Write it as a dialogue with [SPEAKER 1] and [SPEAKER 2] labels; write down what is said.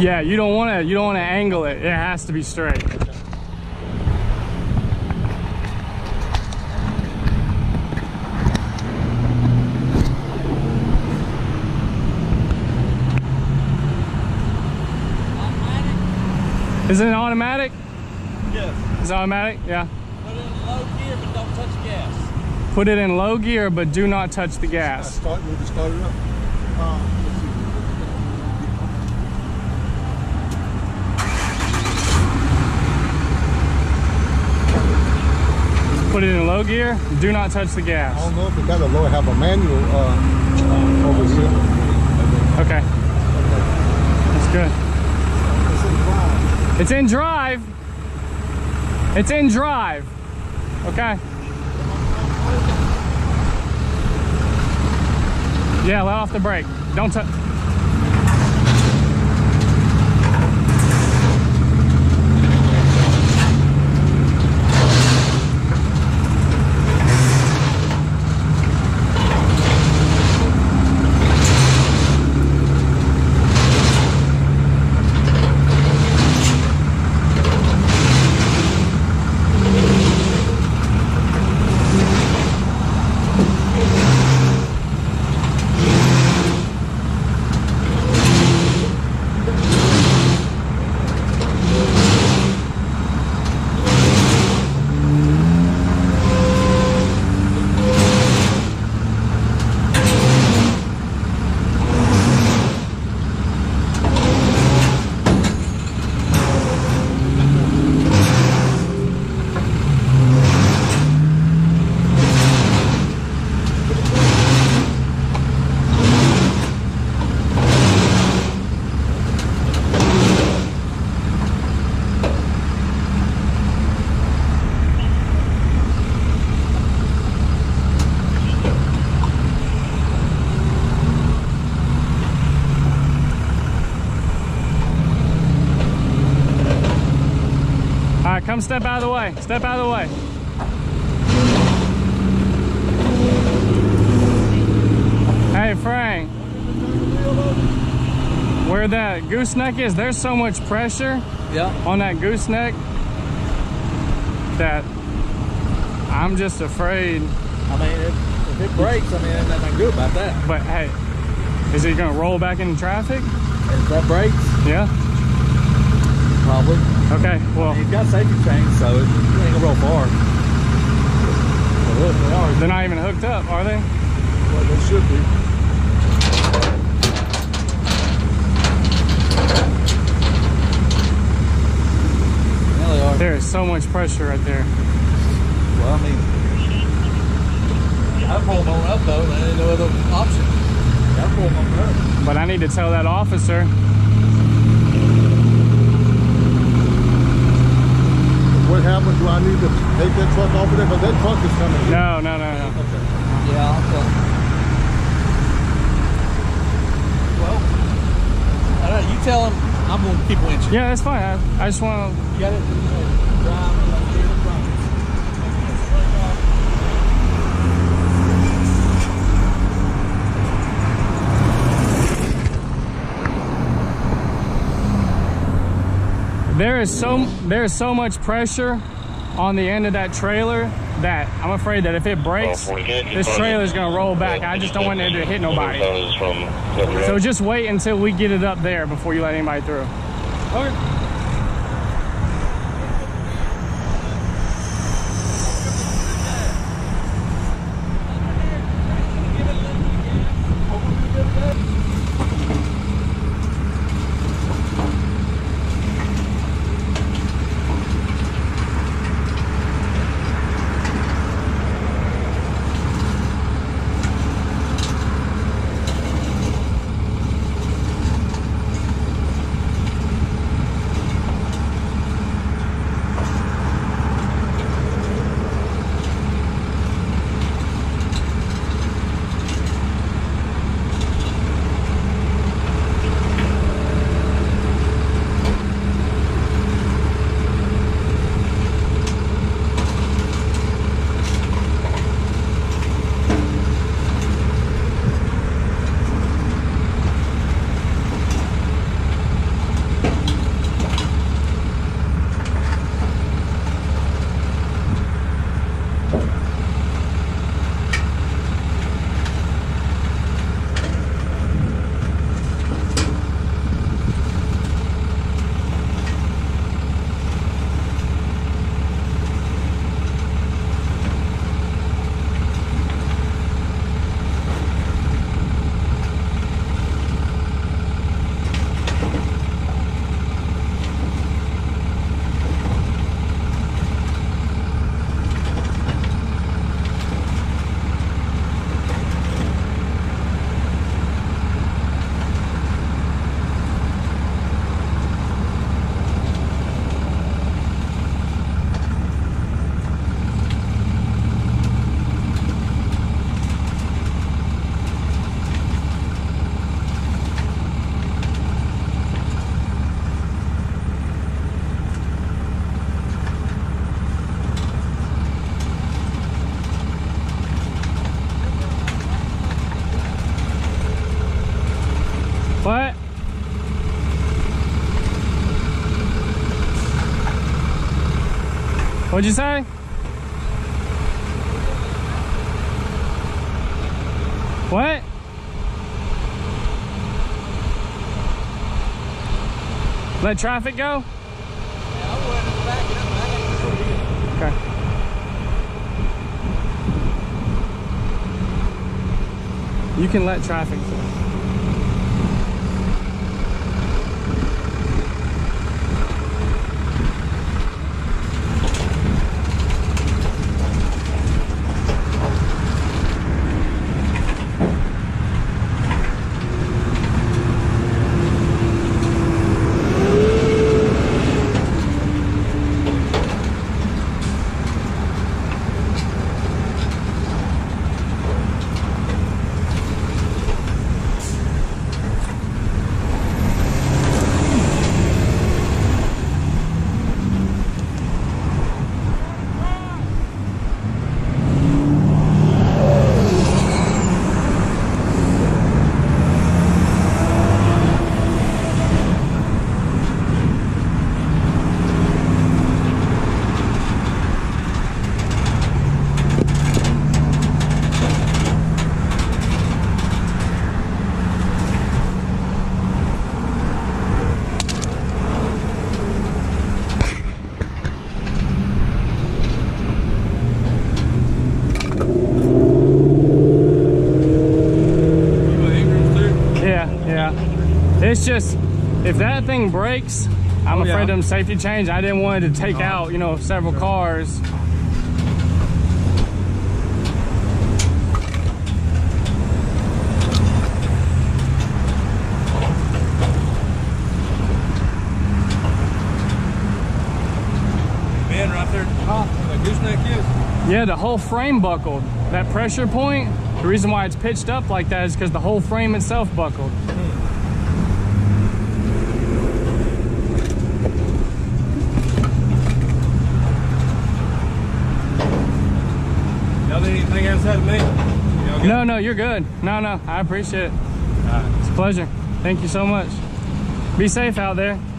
[SPEAKER 1] Yeah, you don't want to angle it. It has to be straight. Is it an automatic?
[SPEAKER 2] Yes.
[SPEAKER 1] It's automatic? Yeah.
[SPEAKER 2] Put it in low gear, but don't touch gas.
[SPEAKER 1] Put it in low gear, but do not touch the gas.
[SPEAKER 3] Start it up.
[SPEAKER 1] Put it in low gear, do not touch the gas.
[SPEAKER 3] I don't know if it got a low, have a manual over here.
[SPEAKER 1] Okay. That's good. It's in drive. It's in drive. Okay. Yeah, let off the brake. Don't touch. Come step out of the way. Step out of the way. Hey, Frank. Where that gooseneck is, there's so much pressure on that gooseneck that I'm just afraid.
[SPEAKER 2] I mean, if it breaks, I mean, there's nothing good about that.
[SPEAKER 1] But hey, is it gonna roll back into traffic?
[SPEAKER 2] If that breaks?
[SPEAKER 1] Yeah.
[SPEAKER 2] Probably.
[SPEAKER 1] Okay, well.
[SPEAKER 2] I mean, he's got safety chains, so it ain't gonna roll far. But look, they are.
[SPEAKER 1] They're not even hooked up, are they?
[SPEAKER 3] Well, they should be.
[SPEAKER 2] Yeah, they are.
[SPEAKER 1] There is so much pressure right there.
[SPEAKER 2] Well, I mean, I pull them on up though, and ain't no other option. I pull them on up.
[SPEAKER 1] But I need to tell that officer.
[SPEAKER 3] What happens? Do I need to take that truck off of there? Because that truck is coming.
[SPEAKER 1] No.
[SPEAKER 3] Okay.
[SPEAKER 2] Yeah, I'll tell. Well, all right, you tell him I'm going to keep winching.
[SPEAKER 1] Yeah, that's fine. I just want to.
[SPEAKER 2] You got it? Drive here in front.
[SPEAKER 1] There is so much pressure on the end of that trailer that I'm afraid that if it breaks, this trailer is going to roll back. I just don't want it to hit nobody. So just wait until we get it up there before you let anybody through. Okay. What'd you say? What? Let traffic go? Okay. You can let traffic through. It's just, if that thing breaks, I'm afraid of them safety chains. I didn't want it to take out, you know, several cars.
[SPEAKER 2] Man, right there at the top where that gooseneck is.
[SPEAKER 1] Yeah, the whole frame buckled. That pressure point, the reason why it's pitched up like that is because the whole frame itself buckled.
[SPEAKER 2] Y'all need anything else out of me?
[SPEAKER 1] No, you're good. No, I appreciate it. It's a pleasure. Thank you so much. Be safe out there.